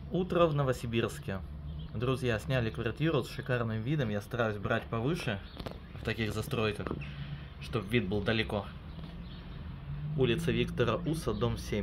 Утро в Новосибирске. Друзья, сняли квартиру с шикарным видом. Я стараюсь брать повыше в таких застройках, чтобы вид был далеко. Улица Виктора Уса, дом 7.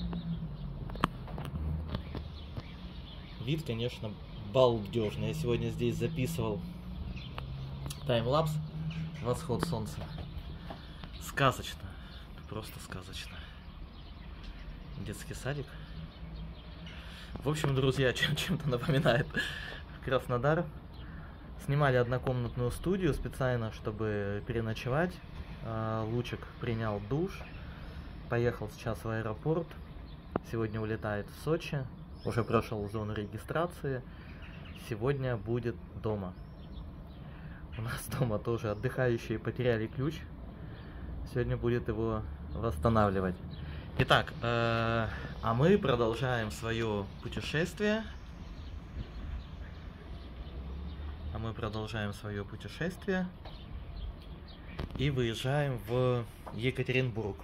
Вид, конечно, балдежный. Я сегодня здесь записывал таймлапс. Восход солнца. Сказочно. Просто сказочно. Детский садик. В общем, друзья, чем-то напоминает Краснодар. Снимали однокомнатную студию специально, чтобы переночевать. Лучик принял душ. Поехал сейчас в аэропорт. Сегодня улетает в Сочи. Уже прошел зону регистрации. Сегодня будет дома. У нас дома тоже отдыхающие потеряли ключ. Сегодня будет его восстанавливать. Итак, а мы продолжаем свое путешествие. И выезжаем в Екатеринбург.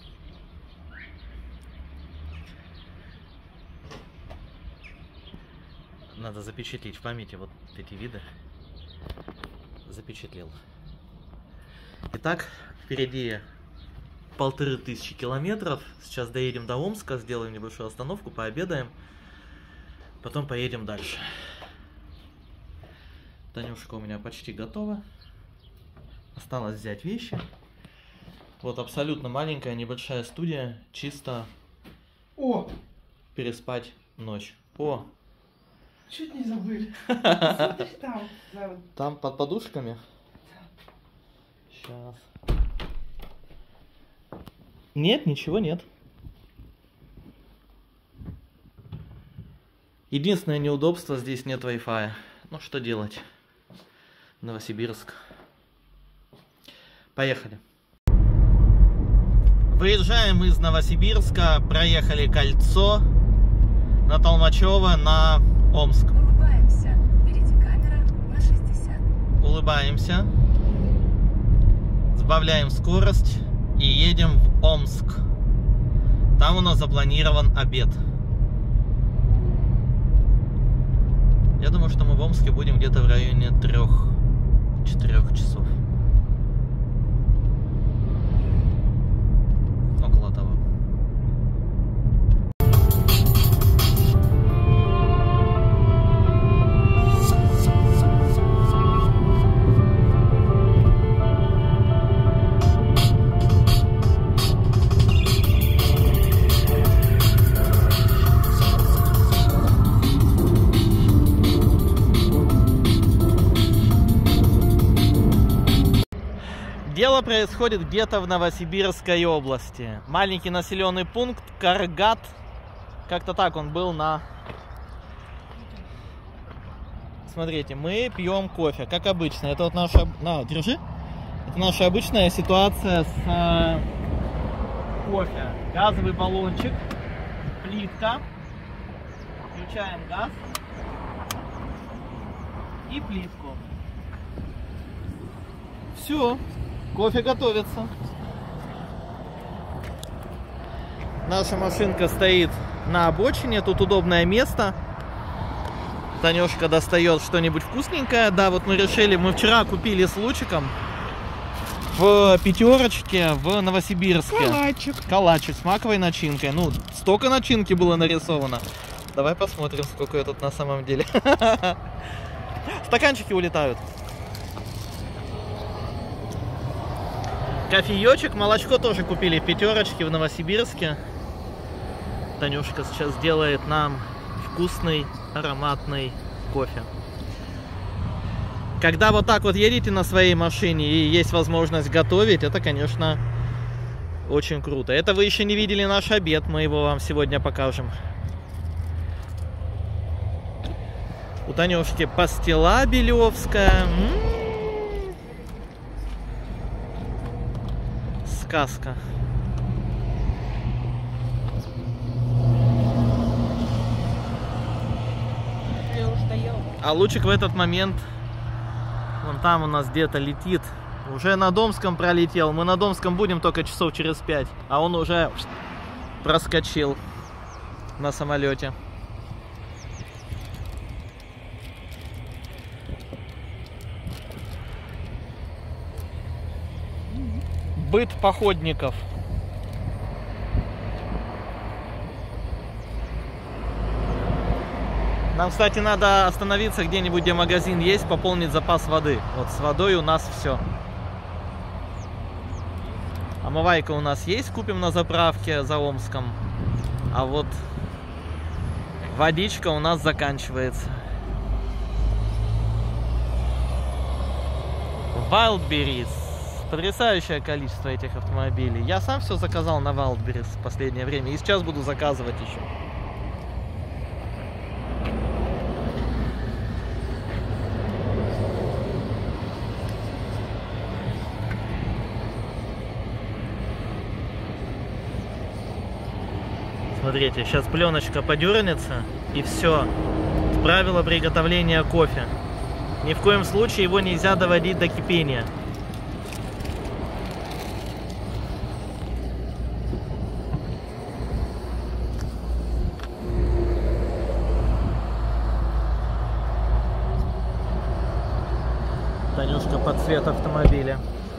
Надо запечатлеть в памяти вот эти виды. Запечатлел. Итак, впереди 1500 километров. Сейчас доедем до Омска, сделаем небольшую остановку, пообедаем. Потом поедем дальше. Танюшка у меня почти готова. Осталось взять вещи. Вот абсолютно маленькая, небольшая студия. Чисто переспать ночь. Чуть не забыли. Смотри, там под подушками. Сейчас. Нет, ничего нет. Единственное неудобство, здесь нет Wi-Fi. Ну что делать? Новосибирск. Поехали. Выезжаем из Новосибирска, проехали кольцо на Толмачево на Омск. Улыбаемся. Впереди камера на 60. Улыбаемся. Сбавляем скорость. И едем в Омск. Там у нас запланирован обед. Я думаю, что мы в Омске будем где-то в районе 3-4 часов. Около того. Дело происходит где-то в Новосибирской области. Маленький населенный пункт Каргат. Как-то так он был на... Смотрите, мы пьем кофе, как обычно. Это вот наша... держи. Это наша обычная ситуация с кофе. Газовый баллончик, плитка. Включаем газ и плитку. Все. Кофе готовится. Наша машинка стоит на обочине. Тут удобное место. Танюшка достает что-нибудь вкусненькое. Да, вот мы решили, мы вчера купили с Лучиком в пятерочке в Новосибирске. Калачик с маковой начинкой. Ну, столько начинки было нарисовано. Давай посмотрим, сколько я тут на самом деле. Стаканчики улетают. Кофеечек, молочко тоже купили в пятерочке в Новосибирске. Танюшка сейчас делает нам вкусный, ароматный кофе. Когда вот так вот едете на своей машине и есть возможность готовить, это, конечно, очень круто. Это вы еще не видели наш обед, мы его вам сегодня покажем. У Танюшки пастила белевская. Сказка. А Лучик в этот момент, вон там у нас где-то летит. Уже на Домском пролетел. Мы на Домском будем только часов через 5. А он уже проскочил на самолете. Быт походников. Нам, кстати, надо остановиться где-нибудь, где магазин есть, пополнить запас воды. Вот с водой у нас все. Омывайка у нас есть, купим на заправке за Омском. А вот водичка у нас заканчивается. Wildberries. Потрясающее количество этих автомобилей. Я сам все заказал на Wildberries в последнее время. И сейчас буду заказывать еще. Смотрите, сейчас пленочка подернется, и все. Правило приготовления кофе. Ни в коем случае его нельзя доводить до кипения. Танюшка под цвет автомобиля.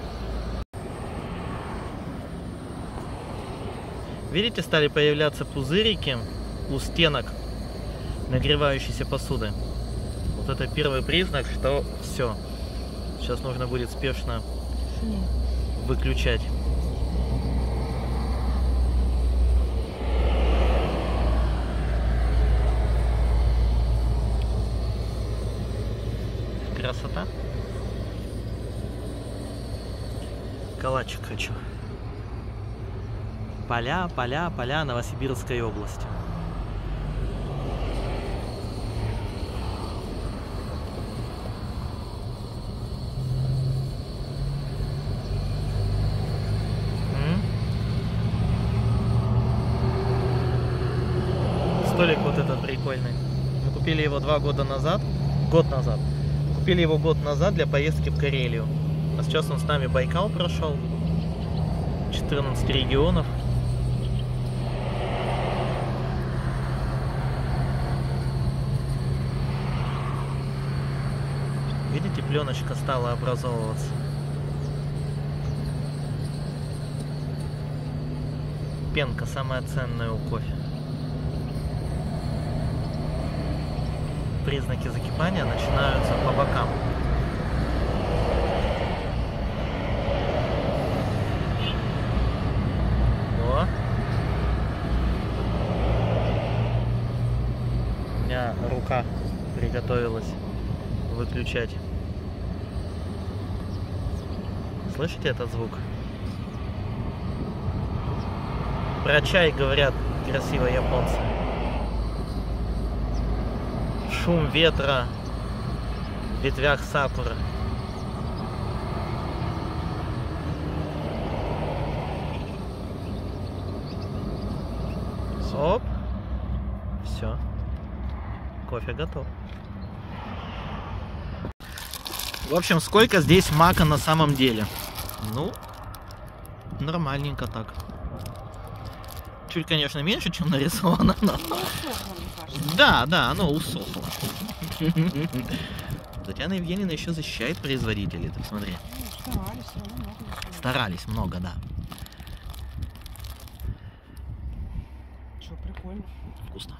Видите, стали появляться пузырики у стенок нагревающейся посуды. Вот это первый признак, что все. Сейчас нужно будет спешно выключать. Красота. Калачик хочу. Поля, поля, поля Новосибирской области. Столик вот этот прикольный. Мы купили его 2 года назад. Год назад. Купили его год назад для поездки в Карелию. А сейчас он с нами Байкал прошел. 14 регионов. Видите, пленочка стала образовываться. Пенка самая ценная у кофе. Признаки закипания начинаются по бокам. О. У меня рука приготовилась выключать. Слышите этот звук? Про чай говорят красиво японцы. Шум ветра в ветвях сакуры. Оп. Все. Кофе готов. В общем, сколько здесь мака на самом деле? Ну, нормальненько так. Чуть, конечно, меньше, чем нарисовано, но... Да, да, оно усохло. Татьяна Евгеньевна еще защищает производителей, ты смотри. Старались много, да. Что, прикольно. Вкусно.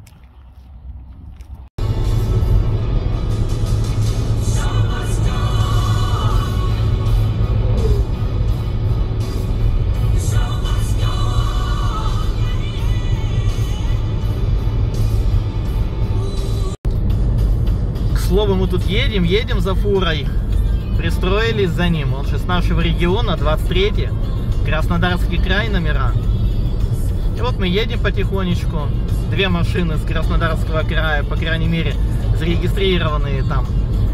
К слову, мы тут едем за фурой. Пристроились за ним. Он же с нашего региона, 23-й. Краснодарский край номера. И вот мы едем потихонечку. 2 машины с Краснодарского края, по крайней мере, зарегистрированные там.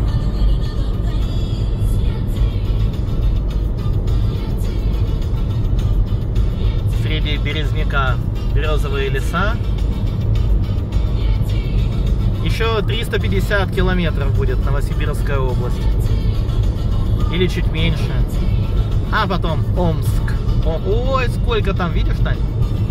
Среди березняка березовые леса. Еще 350 километров будет Новосибирская область. Или чуть меньше. А потом Омск. Ой, сколько там, видишь, Тань?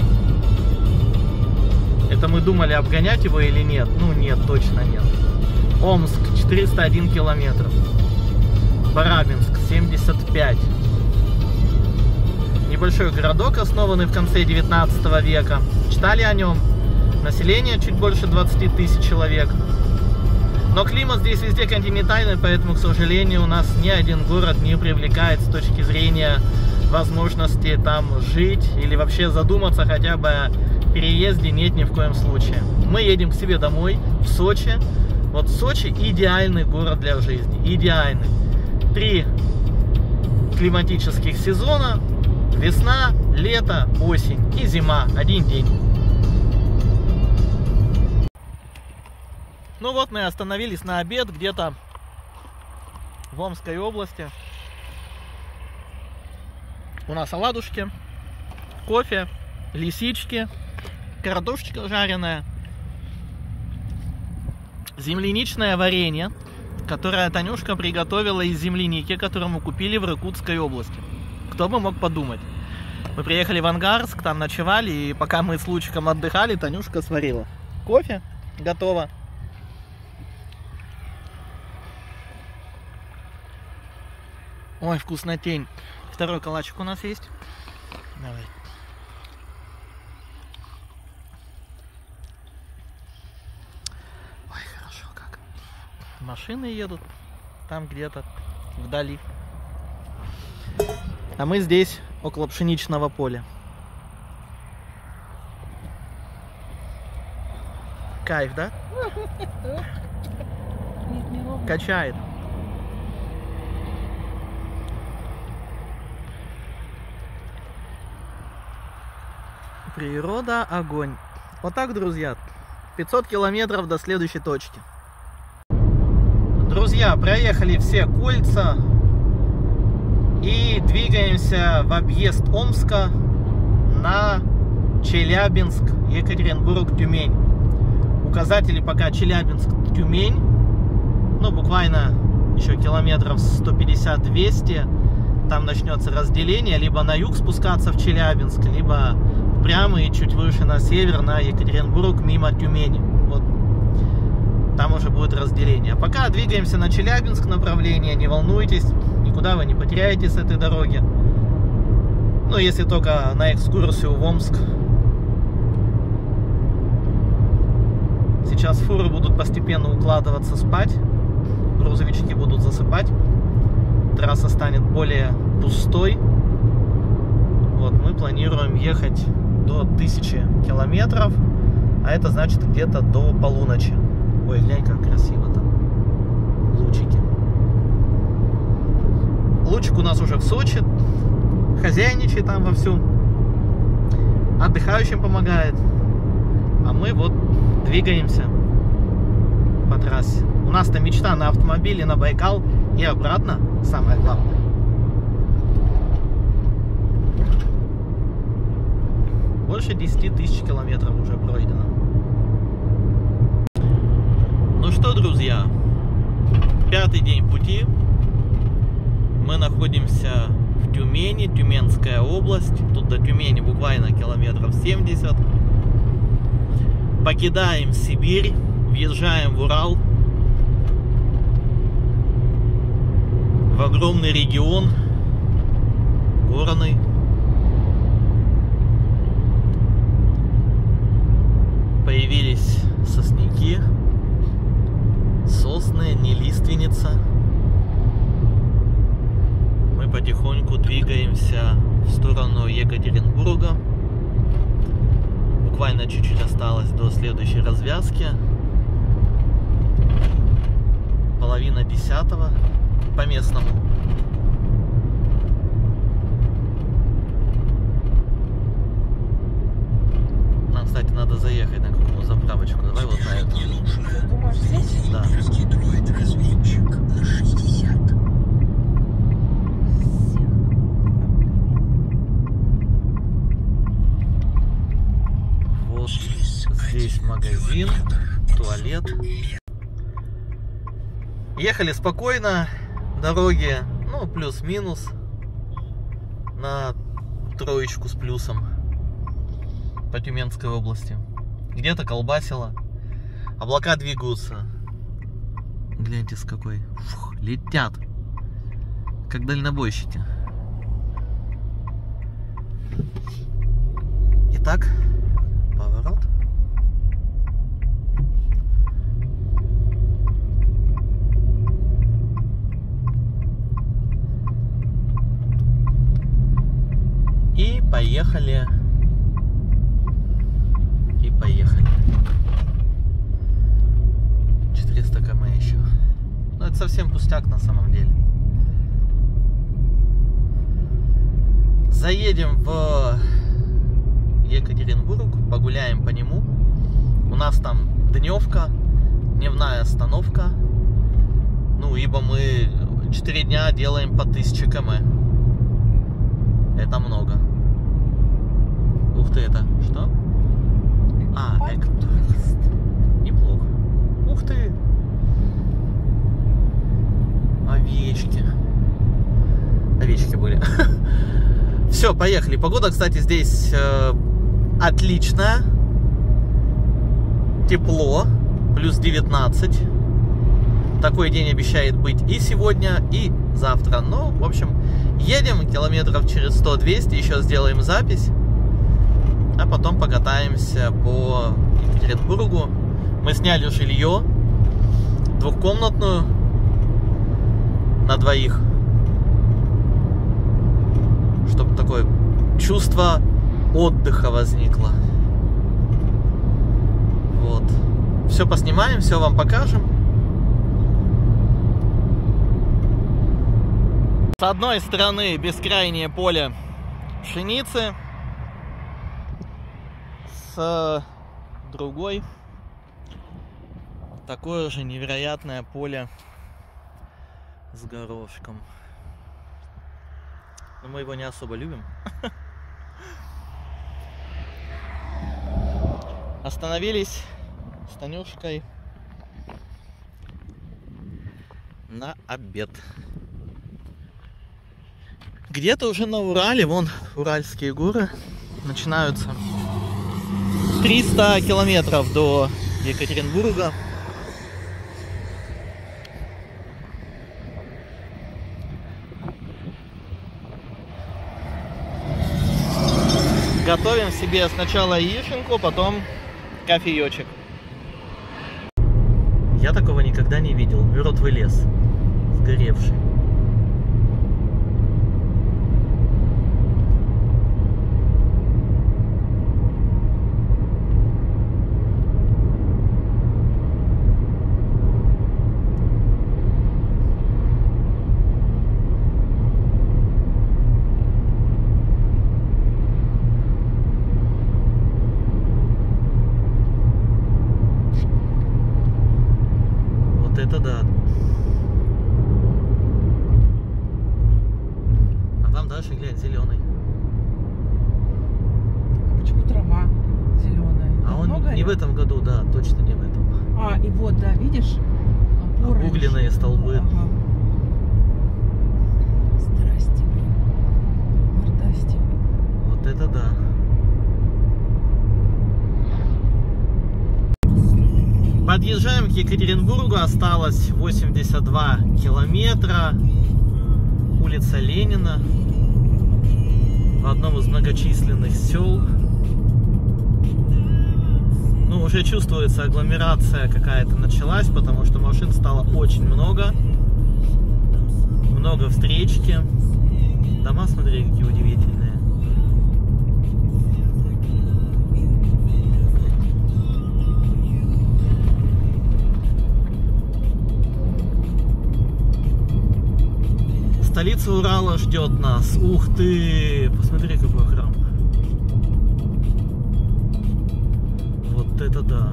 Это мы думали, обгонять его или нет. Ну нет, точно нет. Омск 401 километров. Барабинск 75. Небольшой городок, основанный в конце 19 века. Читали о нем. Население чуть больше 20 тысяч человек. Но климат здесь везде континентальный, поэтому, к сожалению, у нас ни один город не привлекает с точки зрения возможности там жить или вообще задуматься хотя бы о переезде нет ни в коем случае. Мы едем к себе домой, в Сочи. Вот Сочи идеальный город для жизни, идеальный. 3 климатических сезона: весна, лето, осень и зима. Один день. Ну вот мы остановились на обед где-то в Омской области. У нас оладушки, кофе, лисички, картошечка жареная, земляничное варенье, которое Танюшка приготовила из земляники, которую мы купили в Иркутской области. Кто бы мог подумать. Мы приехали в Ангарск, там ночевали, и пока мы с Лучиком отдыхали, Танюшка сварила. Кофе готово. Ой, вкуснотень. Второй калачик у нас есть. Давай. Ой, хорошо как. Машины едут там где-то вдали. А мы здесь, около пшеничного поля. Кайф, да? Качает. Природа, огонь. Вот так, друзья. 500 километров до следующей точки. Друзья, проехали все кольца и двигаемся в объезд Омска на Челябинск, Екатеринбург, Тюмень. Указатели пока Челябинск, Тюмень. Ну, буквально еще километров 150-200. Там начнется разделение. Либо на юг спускаться в Челябинск, либо прямо и чуть выше на север, на Екатеринбург, мимо Тюмени. Вот там уже будет разделение. А пока двигаемся на Челябинск направление. Не волнуйтесь, никуда вы не потеряетесь с этой дороги. Ну, если только на экскурсию в Омск. Сейчас фуры будут постепенно укладываться спать. Грузовички будут засыпать. Трасса станет более пустой. Вот, мы планируем ехать до 1000 километров. А это значит где-то до полуночи. Ой, глянь, как красиво там. Лучики. Лучик у нас уже в Сочи. Хозяйничает там вовсю. Отдыхающим помогает. А мы вот двигаемся по трассе. У нас-то мечта на автомобиле на Байкал и обратно. Самое главное. Больше 10 тысяч километров уже пройдено. Ну что, друзья, 5-й день пути. Мы находимся в Тюмени, Тюменская область. Тут до Тюмени буквально километров 70. Покидаем Сибирь, въезжаем в Урал. В огромный регион, горный. Появились сосняки, сосны, не лиственница. Мы потихоньку двигаемся в сторону Екатеринбурга. Буквально чуть-чуть осталось до следующей развязки. 9:30 по местному. Нам, кстати, надо заехать на какую заправочку. Давай вот на эту. Думаешь, здесь? Да. Вот здесь магазин, туалет. Ехали спокойно. Дороги, ну, плюс-минус. На 3 с плюсом. По Тюменской области. Где-то колбасило. Облака двигаются. Гляньте, с какой. Фух, летят. Как дальнобойщики. Итак, поворот. И поехали. И поехали. 400 км еще. Ну, это совсем пустяк на самом деле. Заедем в Екатеринбург, погуляем по нему. У нас там дневка, дневная остановка. Ну, ибо мы 4 дня делаем по 1000 км. Это много. Ух ты, это что? А, экотурист. Неплохо. Ух ты. Овечки. Овечки были. Все, поехали. Погода, кстати, здесь отличная. Тепло. Плюс 19. Такой день обещает быть и сегодня, и завтра. Ну, в общем, едем километров через 100-200. Еще сделаем запись. А потом покатаемся по Екатеринбургу. Мы сняли жилье. Двухкомнатную. На двоих. Чтобы такое чувство отдыха возникло. Вот. Все поснимаем, все вам покажем. С одной стороны бескрайнее поле пшеницы. С другой такое же невероятное поле с горошком. Но мы его не особо любим. Остановились с Танюшкой на обед. Где-то уже на Урале, вон Уральские горы, начинаются. 300 километров до Екатеринбурга. Готовим себе сначала яишенку, потом кофеечек. Я такого никогда не видел. Мертвый лес, сгоревший. Это да. А там дальше, глянь, зеленый. Почему трава зеленая? А он не в этом году, да, точно не в этом. А, и вот, да, видишь? Обугленные столбы. Ага. Здрасте, блин. Мордасти. Вот это да. Подъезжаем к Екатеринбургу, осталось 82 километра. Улица Ленина, в одном из многочисленных сел. Ну, уже чувствуется, агломерация какая-то началась, потому что машин стало очень много. Много встречки. Дома, смотри, какие удивительные. Столица Урала ждет нас. Ух ты! Посмотри, какой храм. Вот это да.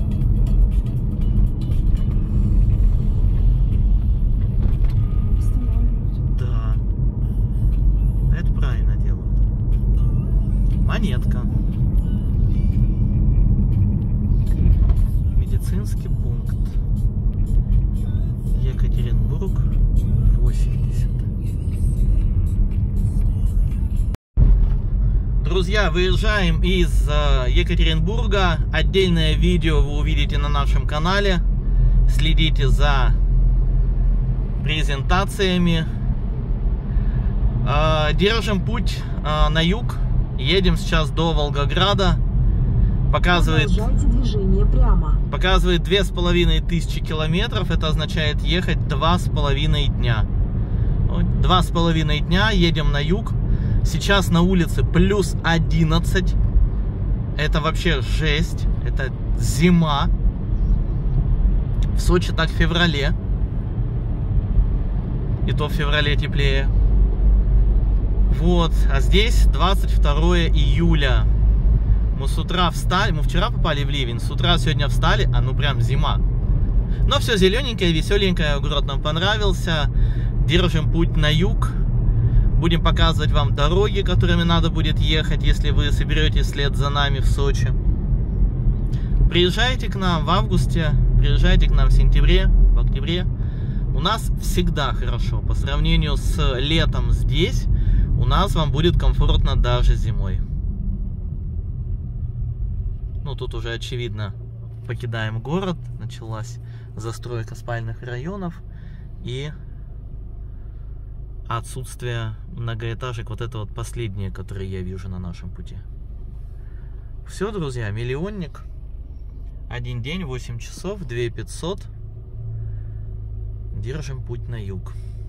Да. Это правильно делают. Монетка. Медицинский пункт. Екатеринбург 80. Друзья, выезжаем из Екатеринбурга. Отдельное видео вы увидите на нашем канале. Следите за презентациями. Держим путь на юг, Едем сейчас до Волгограда. Показывает движение прямо. Показывает 2500 километров. Это означает ехать 2,5 дня. 2,5 дня едем на юг. Сейчас на улице плюс 11. Это вообще жесть. Это зима. В Сочи так в феврале. И то в феврале теплее. Вот. А здесь 22 июля. Мы с утра встали. Мы вчера попали в ливень. С утра сегодня встали. А ну прям зима. Но все зелененькое, веселенькое. Город нам понравился. Держим путь на юг. Будем показывать вам дороги, которыми надо будет ехать, если вы соберетесь вслед за нами в Сочи. Приезжайте к нам в августе, приезжайте к нам в сентябре, в октябре. У нас всегда хорошо. По сравнению с летом здесь, у нас вам будет комфортно даже зимой. Ну, тут уже очевидно, покидаем город. Началась застройка спальных районов и отсутствие многоэтажек, вот это вот последнее, которое я вижу на нашем пути. Все, друзья, миллионник. Один день, 8 часов, 2500. Держим путь на юг.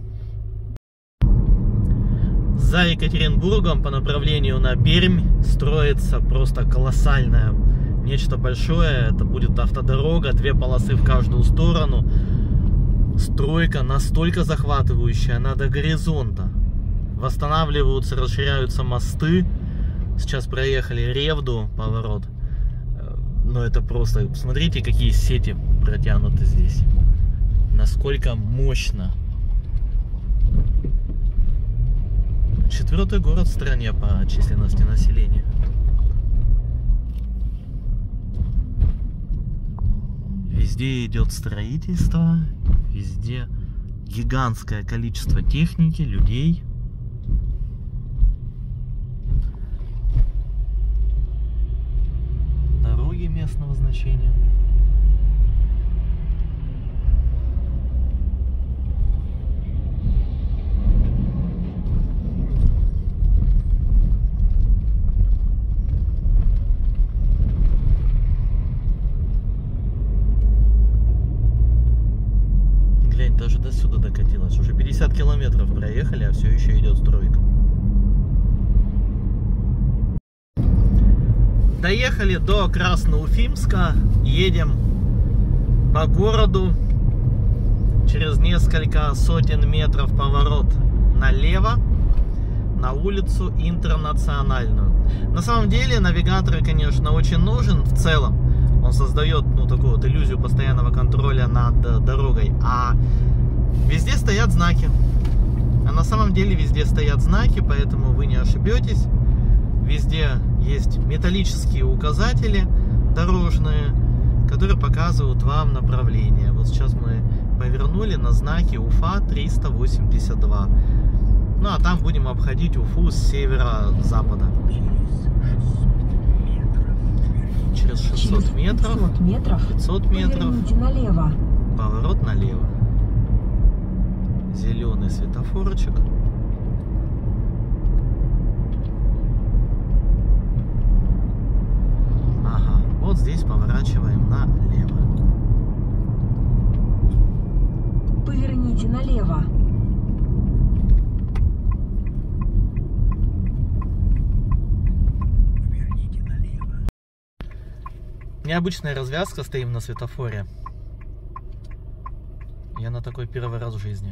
За Екатеринбургом по направлению на Пермь строится просто колоссальное, нечто большое. Это будет автодорога, 2 полосы в каждую сторону. Стройка настолько захватывающая, она до горизонта. Восстанавливаются, расширяются мосты. Сейчас проехали Ревду, поворот. Но это просто... Смотрите, какие сети протянуты здесь. Насколько мощно. 4-й город в стране по численности населения. Везде идет строительство. Везде гигантское количество техники, людей. Дороги местного значения. Даже до сюда докатилась. Уже 50 километров проехали, а все еще идет стройка. Доехали до Красноуфимска. Едем по городу. Через несколько сотен метров поворот налево на улицу Интернациональную. На самом деле навигатор, конечно, очень нужен в целом. Он создает, ну, такую вот иллюзию постоянного контроля над дорогой. А везде стоят знаки. А на самом деле везде стоят знаки, поэтому вы не ошибетесь. Везде есть металлические указатели дорожные, которые показывают вам направление. Вот сейчас мы повернули на знаке Уфа 382. Ну, а там будем обходить Уфу с северо-запада. Через 600 метров, 500 метров, налево. Поворот налево. Зеленый светофорчик. Ага, вот здесь поворачиваем налево. Поверните налево. Необычная развязка, стоим на светофоре. Я на такой первый раз в жизни.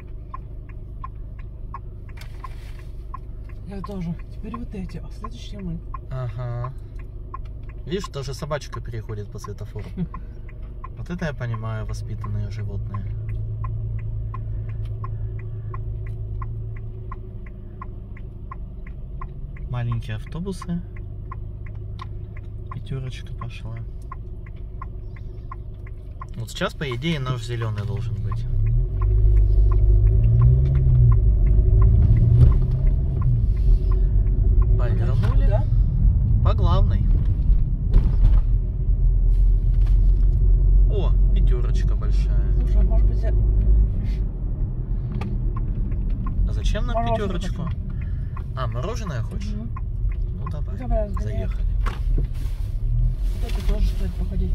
Я тоже. Теперь вот эти, а следующие мы. Ага. Видишь, даже собачка переходит по светофору. Вот это я понимаю, воспитанные животные. Маленькие автобусы. Пятерочка пошла. Вот сейчас, по идее, наш зеленый должен быть. Повернули. Да? По главной. О, пятерочка большая. Слушай, может быть, А зачем нам мороженое пятерочку? хочу. А, мороженое хочешь? Мгм. Ну давай, Давай, разгоняй. заехали. Вот это тоже стоит походить.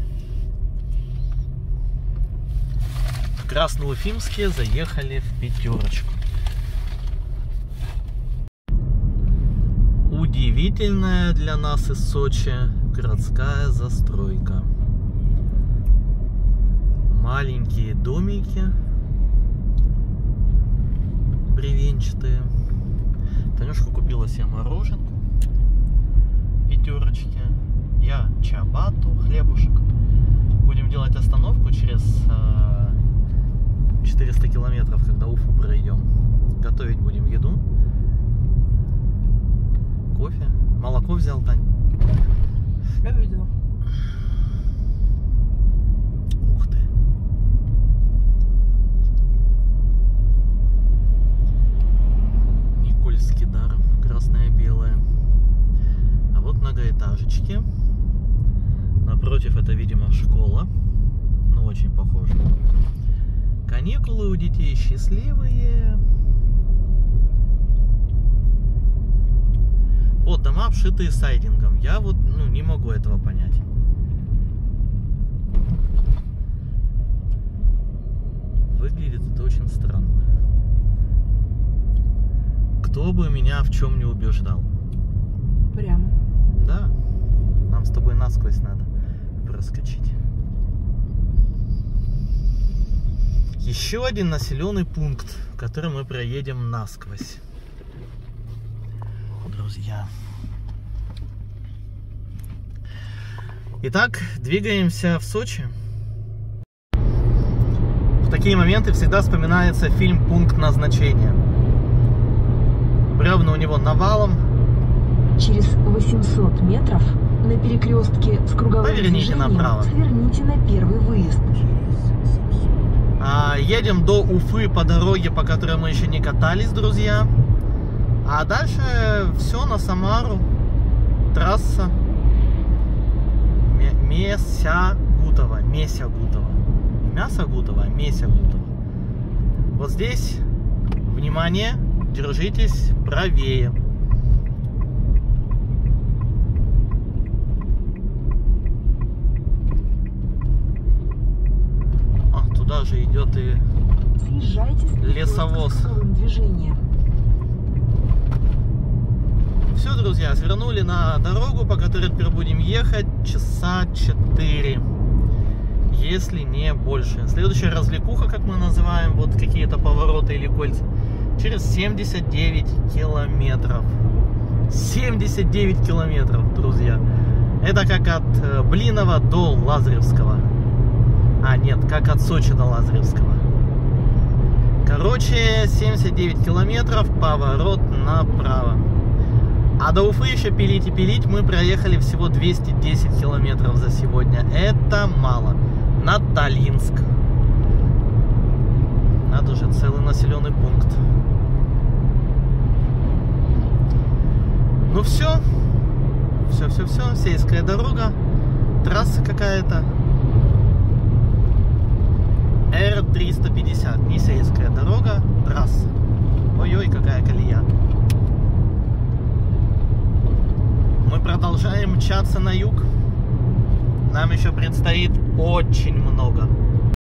В Красноуфимске заехали в пятерочку. Удивительная для нас из Сочи городская застройка. Маленькие домики бревенчатые. Танюшка купила себе мороженку в пятерочке. Я чабату, хлебушек. Будем делать остановку через 400 километров, когда Уфу пройдем. Готовить будем еду. Кофе. Молоко взял, Тань. Я видела. Ух ты. Никольский дар. Красное-белое. А вот многоэтажечки. Напротив это, видимо, школа. Ну, очень похоже. Каникулы у детей счастливые. Вот дома, обшитые сайдингом. Я вот, не могу этого понять. Выглядит это очень странно. Кто бы меня в чем не убеждал. Прямо. Да. Нам с тобой насквозь надо проскочить. Еще один населенный пункт, который мы проедем насквозь. Друзья. Итак, двигаемся в Сочи. В такие моменты всегда вспоминается фильм «Пункт назначения». Бревна у него навалом. Через 800 метров на перекрестке с круговым Поверните движением направо. сверните на первый выезд. Едем до Уфы по дороге, по которой мы еще не катались, друзья. А дальше все на Самару. Трасса Месягутова. Месягутова. Не Мясогутова, а Месягутова. Вот здесь, внимание, держитесь правее. Туда же идет и Съезжайте с лесовоз. с круговым движением. Все, друзья, свернули на дорогу, по которой теперь будем ехать часа 4, если не больше. Следующая развлекуха, как мы называем, вот какие-то повороты или кольца, через 79 километров. 79 километров, друзья. Это как от Блинова до Лазаревского. Нет, как от Сочи до Лазаревского. Короче, 79 километров, поворот направо. А до Уфы еще пилить и пилить. Мы проехали всего 210 километров за сегодня. Это мало. На Таллинск. Надо же, целый населенный пункт. Ну все. Все. Сельская дорога. Трасса какая-то. Р-350. Не сельская дорога, трасса. Ой-ой, какая колея. Мы продолжаем мчаться на юг. Нам еще предстоит очень много.